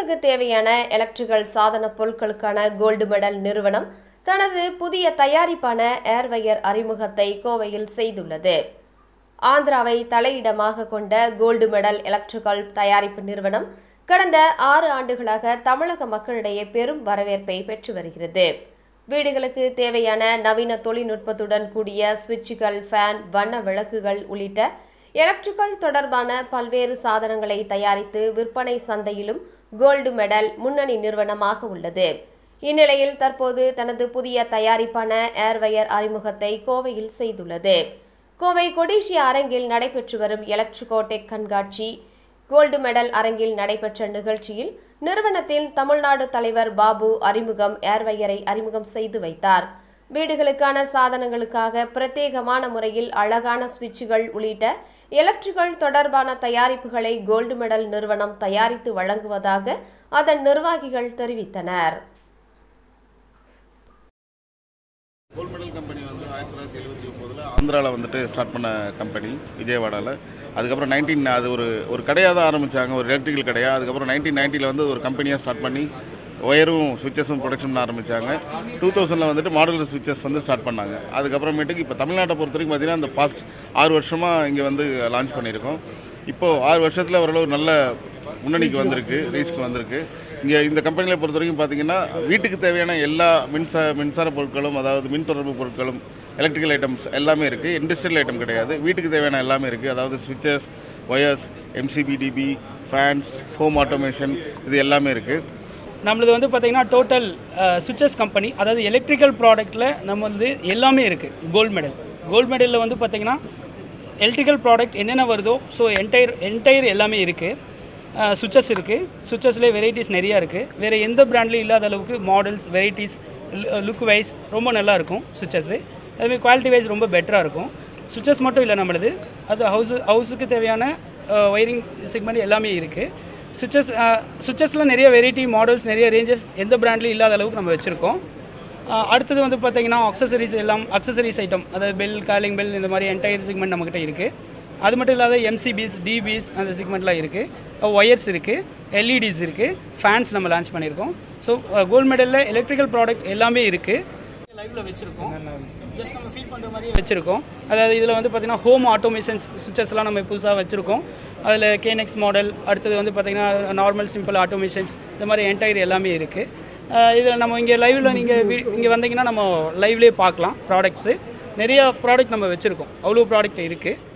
வீடுகளுக்கு தேவையான எலக்ட்ரிக்கல் சாதன பொருட்களுக்கான கோல்டு மெடல் நிறுவனம் தனது புதிய தயாரிப்பான ஏர்வயர் அறிமுகத்தை கோவையில் செய்துள்ளது. ஆந்திராவை தலையிடமாக கொண்ட கோல்டு மெடல் எலக்ட்ரிக்கல் தயாரிப்பு நிறுவனம் கடந்த 6 ஆண்டுகளாக தமிழக மக்களிடையே பெரும் வரவேற்பை பெற்று வருகிறது. வீடுகளுக்கு தேவையான நவீன தொழில்நுட்பத்துடன் கூடிய சுவிட்சுகள், ஃபேன், வண்ண விளக்குகள் உள்ளிட்ட எலக்ட்ரிக்கல் தொடர்பான பல்வேறு சாதனங்களை தயாரித்து விற்பனை சந்தையிலும் கோல்டு மெடல் முன்னணி நிறுவனமாக உள்ளது. இந்நிலையில் தற்போது தனது புதிய தயாரிப்பான ஏர்வயர் அறிமுகத்தை கோவையில் செய்துள்ளது. கோவை கொடிஷியா அரங்கில் நடைபெற்று வரும் எலக்ட்ரிகோ டெக் கண்காட்சி கோல்டு மெடல் அரங்கில் நடைபெற்ற நிகழ்ச்சியில் நிறுவனத்தின் தமிழ்நாடு தலைவர் பாபு ஏர்வயரை அறிமுகம் செய்து வைத்தார். வீடுகளுக்கான சாதனங்களுக்காக பிரத்யேகமான முறையில் அழகான சுவிட்சுகள் உள்ளிட்ட எலக்ட்ரிக்கல் தொடர்பான தயாரிப்புகளை கோல்டு மெடல் நிறுவனம் தயாரித்து வழங்குவதாக அதன் நிர்வாகிகள் தெரிவித்தனர். கோல்டு மெடல் கம்பெனி 1979 ஆந்திராவில் ஸ்டார்ட் பண்ண கம்பெனி, விஜயவாடாவில். அதுக்கப்புறம் அது ஒரு கடையாக தான் ஆரம்பித்தாங்க, ஒரு எலக்ட்ரிக்கல் கடையாக. அதுக்கப்புறம் 1990 ஒரு கம்பெனியாக ஸ்டார்ட் பண்ணி ஒயரும் சுவிச்சஸும் ப்ரொடக்ஷன் ஆரம்பித்தாங்க. 2000 மாடுலர் சுவிச்சஸ் ஸ்டார்ட் பண்ணாங்க. அதுக்கப்புறமேட்டுக்கு இப்போ தமிழ்நாட்டை பொறுத்த வரைக்கும் பார்த்தீங்கன்னா இந்த பாஸ்ட் 6 வருஷமாக இங்கே லான்ச் பண்ணியிருக்கோம். இப்போது 6 வருஷத்தில் ஓரளவு நல்ல முன்னணிக்கு வந்திருக்கு, ரீச்க்கு வந்திருக்கு. இங்கே இந்த கம்பெனியில் பொறுத்த வரைக்கும் பார்த்தீங்கன்னா வீட்டுக்கு தேவையான எல்லா மின்சார பொருட்களும், அதாவது மின் தொடர்பு பொருட்களும், எலக்ட்ரிக்கல் ஐட்டம்ஸ் எல்லாமே இருக்குது. இண்டஸ்ட்ரியல் ஐட்டம் கிடையாது, வீட்டுக்கு தேவையான எல்லாமே இருக்குது. அதாவது switches, wires, MCBDB, fans, home automation, இது எல்லாமே இருக்குது. நம்மளது பார்த்திங்கன்னா டோட்டல் சுவிச்சஸ் கம்பெனி, அதாவது எலக்ட்ரிக்கல் ப்ராடக்ட்டில் நம்ம எல்லாமே இருக்குது. கோல்டு மெடலில் பார்த்திங்கன்னா எலக்ட்ரிக்கல் ப்ராடக்ட் என்னென்ன வருதோ ஸோ என்டையர் எல்லாமே இருக்குது. சுவிச்சஸ் இருக்குது, சுவிச்சஸ்லேயே வெரைட்டிஸ் நிறையா இருக்குது. வேறு எந்த பிராண்ட்லேயும் இல்லாத அளவுக்கு மாடல்ஸ், வெரைட்டிஸ், லுக் வைஸ் ரொம்ப நல்லாயிருக்கும் சுவிச்சஸ்ஸு. அதுமாதிரி குவாலிட்டி வைஸ் ரொம்ப பெட்டராக இருக்கும். சுவிச்சஸ் மட்டும் இல்லை, நம்மளது அது ஹவுஸுக்கு தேவையான ஒயரிங் செக்மெண்ட் எல்லாமே இருக்குது. சுவிச்சஸில் நிறைய வெரைட்டி, மாடல்ஸ், நிறைய ரேஞ்சஸ் எந்த பிராண்ட்லேயும் இல்லாத அளவுக்கு நம்ம வச்சுருக்கோம். அடுத்தது பார்த்திங்கன்னா அக்சசரிஸ் ஐட்டம், அதாவது பெல், காலிங் பெல், இந்த மாதிரி என்டையர் செக்மெண்ட் நம்மக்கிட்ட இருக்குது. அது மட்டும் இல்லாத MCBs, DBs அந்த செக்மெண்ட்லாம் இருக்குது. ஒயர்ஸ் இருக்குது, LEDs இருக்குது, ஃபேன்ஸ் நம்ம லான்ச் பண்ணியிருக்கோம். ஸோ கோல்டு மெடலில் எலக்ட்ரிக்கல் ப்ராடக்ட் எல்லாமே இருக்குது. லைவில் வச்சுருக்கோம், ஜஸ்ட் நம்ம ஃபீல் பண்ணுற மாதிரியே வச்சுருக்கோம். அதாவது இதில் பார்த்திங்கன்னா ஹோம் ஆட்டோமேஷன்ஸ் சுவிச்சஸ்லாம் நம்ம புதுசாக வச்சுருக்கோம். அதில் KNX மாடல், அடுத்தது பார்த்திங்கன்னா நார்மல் சிம்பிள் ஆட்டோமேஷன்ஸ், இந்த மாதிரி என்டையர் எல்லாமே இருக்குது. இதில் நம்ம இங்கே லைவில் இங்கே வந்தீங்கன்னா நம்ம லைவ்லேயே பார்க்கலாம் ப்ராடக்ட்ஸு. நிறைய ப்ராடக்ட் நம்ம வச்சுருக்கோம், அவ்வளோ ப்ராடக்ட் இருக்குது.